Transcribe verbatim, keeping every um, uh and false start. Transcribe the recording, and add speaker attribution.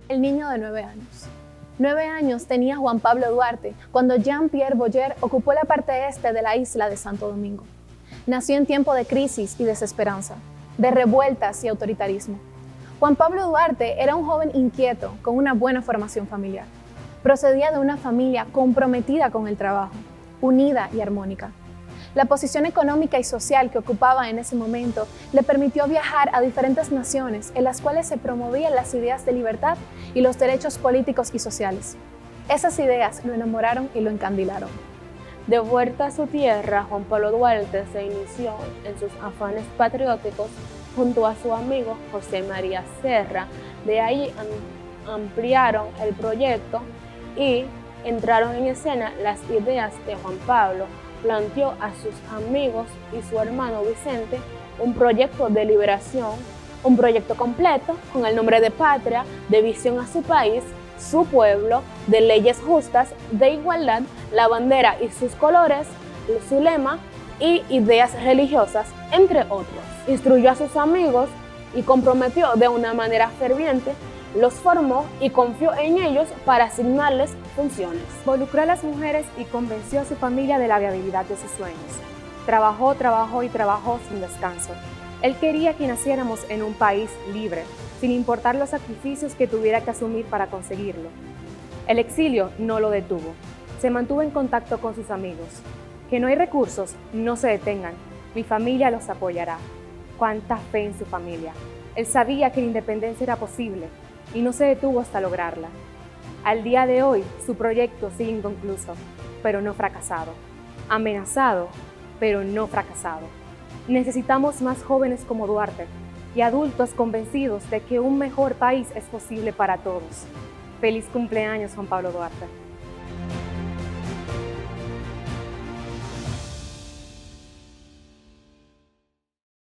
Speaker 1: El niño de nueve años. Nueve años tenía Juan Pablo Duarte cuando Jean-Pierre Boyer ocupó la parte este de la isla de Santo Domingo. Nació en tiempo de crisis y desesperanza, de revueltas y autoritarismo. Juan Pablo Duarte era un joven inquieto con una buena formación familiar. Procedía de una familia comprometida con el trabajo, unida y armónica. La posición económica y social que ocupaba en ese momento le permitió viajar a diferentes naciones en las cuales se promovían las ideas de libertad y los derechos políticos y sociales. Esas ideas lo enamoraron y lo encandilaron.
Speaker 2: De vuelta a su tierra, Juan Pablo Duarte se inició en sus afanes patrióticos junto a su amigo José María Serra. De ahí ampliaron el proyecto y entraron en escena las ideas de Juan Pablo. Planteó a sus amigos y su hermano Vicente un proyecto de liberación, un proyecto completo con el nombre de patria, de visión a su país, su pueblo, de leyes justas, de igualdad, la bandera y sus colores, su lema y ideas religiosas, entre otros. Instruyó a sus amigos y comprometió de una manera ferviente, los formó y confió en ellos para asignarles funciones.
Speaker 3: Involucró a las mujeres y convenció a su familia de la viabilidad de sus sueños. Trabajó, trabajó y trabajó sin descanso. Él quería que naciéramos en un país libre, sin importar los sacrificios que tuviera que asumir para conseguirlo. El exilio no lo detuvo. Se mantuvo en contacto con sus amigos. Que no hay recursos, no se detengan. Mi familia los apoyará. Cuánta fe en su familia. Él sabía que la independencia era posible y no se detuvo hasta lograrla. Al día de hoy, su proyecto sigue inconcluso, pero no fracasado. Amenazado, pero no fracasado. Necesitamos más jóvenes como Duarte y adultos convencidos de que un mejor país es posible para todos. Feliz cumpleaños, Juan Pablo Duarte.